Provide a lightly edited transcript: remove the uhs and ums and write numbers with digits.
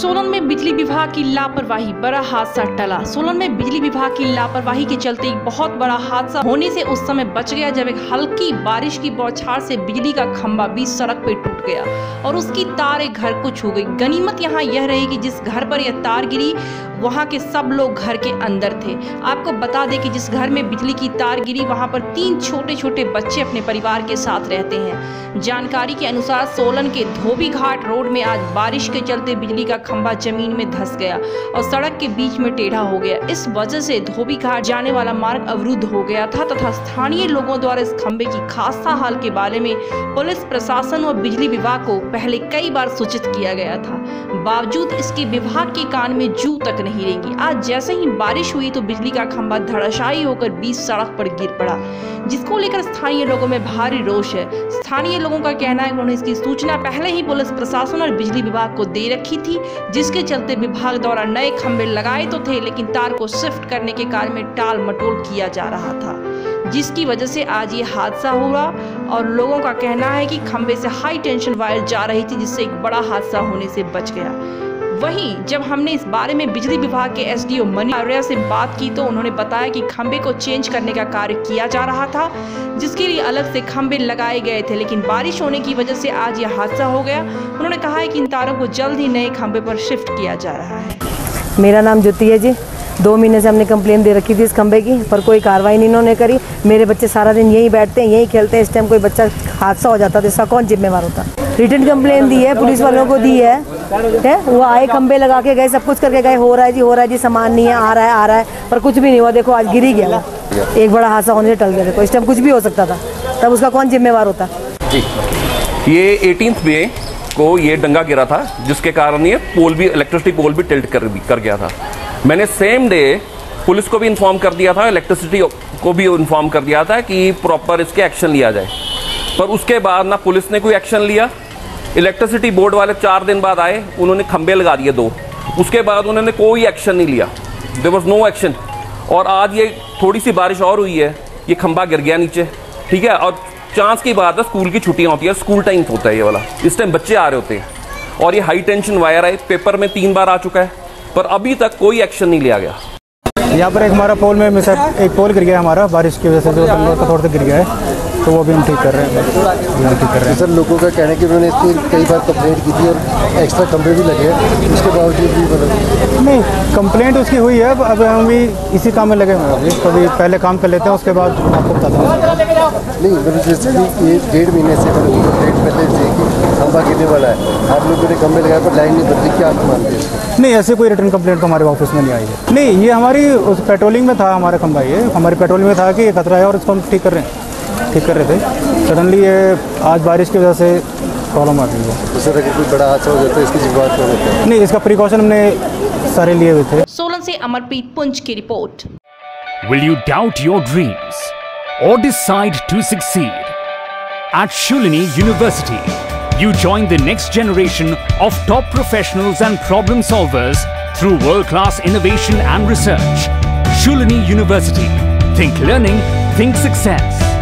सोलन में बिजली विभाग की लापरवाही, बड़ा हादसा टला। सोलन में बिजली विभाग की लापरवाही के चलते एक बहुत बड़ा हादसा होने से उस समय बच गया जब एक हल्की बारिश की बौछार से बिजली का खंभा बीच सड़क पे टूट गया और उसकी तार एक घर को छू गई। गनीमत यहाँ यह रही कि जिस घर पर यह तार गिरी वहाँ के सब लोग घर के अंदर थे। आपको बता दें कि जिस घर में बिजली की तार गिरी वहाँ पर 3 छोटे छोटे बच्चे अपने परिवार के साथ रहते हैं। जानकारी के अनुसार सोलन के धोबी घाट रोड में आज बारिश के चलते बिजली का खंभा जमीन में धंस गया और सड़क के बीच में टेढ़ा हो गया। इस वजह से धोबी घाट जाने वाला मार्ग अवरुद्ध हो गया था तथा स्थानीय लोगों द्वारा इस खंभे की खासा हाल के बारे में पुलिस प्रशासन और बिजली विभाग को पहले कई बार सूचित किया गया था। बावजूद इसके विभाग के कान में जू तक नहीं रेंगी। आज जैसे ही बारिश हुई तो बिजली का खंभा धड़ाशायी होकर बीच सड़क पर गिर पड़ा, जिसको लेकर स्थानीय लोगों में भारी रोष है। स्थानीय लोगों का कहना है कि उन्होंने इसकी सूचना पहले ही पुलिस प्रशासन और बिजली विभाग को दे रखी थी, जिसके चलते विभाग द्वारा नए खंभे लगाए तो थे लेकिन तार को शिफ्ट करने के कार्य में टाल मटोल किया जा रहा था, जिसकी वजह से आज ये हादसा हुआ। और लोगों का कहना है कि खंभे से हाई टेंशन वायर जा रही थी जिससे एक बड़ा हादसा होने से बच गया। वहीं जब हमने इस बारे में बिजली विभाग के एसडीओ मनी आर्या से बात की तो उन्होंने बताया कि खंभे को चेंज करने का कार्य किया जा रहा था, जिसके लिए अलग से खंभे लगाए गए थे, लेकिन बारिश होने की वजह से आज यह हादसा हो गया। उन्होंने कहा है कि इन तारों को जल्द ही नए खंभे पर शिफ्ट किया जा रहा है। मेरा नाम ज्योति है जी। 2 महीने से हमने कंप्लेन दे रखी थी इस खंभे की, पर कोई कार्रवाई नहीं इन्होंने करी। मेरे बच्चे सारा दिन यहीं बैठते हैं, यहीं खेलते हैं। इस टाइम कोई बच्चा हादसा हो जाता तो इसका कौन जिम्मेवार होता? रिटर्न कंप्लेन दी है, पुलिस वालों को दी है। वो आए, खंभे लगा के गए, सब कुछ करके गए। हो रहा है जी, सामान नहीं है, आ रहा है, पर कुछ भी नहीं हुआ। देखो आज गिर ही गया, एक बड़ा हादसा होने से टल गया। देखो इस टाइम कुछ भी हो सकता था, तब उसका कौन जिम्मेवार होता? ये 18 मई को ये डंगा गिरा था, जिसके कारण ये पोल भी, इलेक्ट्रिसिटी पोल भी टिल्ट कर गया था। मैंने सेम डे पुलिस को भी इन्फॉर्म कर दिया था, इलेक्ट्रिसिटी को भी इन्फॉर्म कर दिया था कि प्रॉपर इसके एक्शन लिया जाए, पर उसके बाद ना पुलिस ने कोई एक्शन लिया। इलेक्ट्रिसिटी बोर्ड वाले 4 दिन बाद आए, उन्होंने खंबे लगा दिए 2, उसके बाद उन्होंने कोई एक्शन नहीं लिया। There was no action. और आज ये थोड़ी सी बारिश और हुई है, ये खंबा गिर गया नीचे, ठीक है। और चांस की बात है, स्कूल की छुट्टियां होती है, स्कूल टाइम होता है ये वाला, इस टाइम बच्चे आ रहे होते हैं और ये हाई टेंशन वायर है, पेपर में 3 बार आ चुका है, पर अभी तक कोई एक्शन नहीं लिया गया। यहाँ पर एक हमारा पोल में एक पोल गिर गया हमारा, बारिश की वजह से जो थोड़ा सा गिर गया है, तो वो भी हम ठीक कर रहे हैं। सर लोगों का कहना है कि उन्होंने इसकी कई बार कंप्लेंट की थी और एक्स्ट्रा खंभे भी लगे हैं, उसके बावजूद भी मतलब नहीं, कंप्लेंट उसकी हुई है। अब हम भी इसी काम में लगे हुए हैं। अभी कभी पहले काम कर लेते हैं, उसके बाद आपको बताता हूँ। नहीं जैसे ये 1.5 महीने से कंप्लेंट पहले से कि खंभा गिरने वाला है, आप लोगों ने खंभे लगाए पर लाइन नहीं बदली, क्या आप मानते हैं? नहीं, ऐसे कोई रिटर्न कंप्लेंट तो हमारे ऑफिस में नहीं आई है। नहीं, ये हमारी उस पेट्रोलिंग में था, हमारा खंभा ये हमारी पेट्रोलिंग में था कि ये खतरा है और इसको हम ठीक कर रहे थे। सडनली ये आज बारिश की वजह से प्रॉब्लम आ गई है। तो सर अगर कोई बड़ा हादसा हो जाता है इसकी जिम्मेदारी कौन होता है? नहीं, इसका प्रिकॉशन हमने सारे लिए हुए थे। सोलन से अमरप्रीत पुंज की report. Will you doubt your dreams or decide to succeed? At Shulini University, you join the next generation of top professionals and problem solvers through world-class innovation and research. Shulini University. Think learning, think success.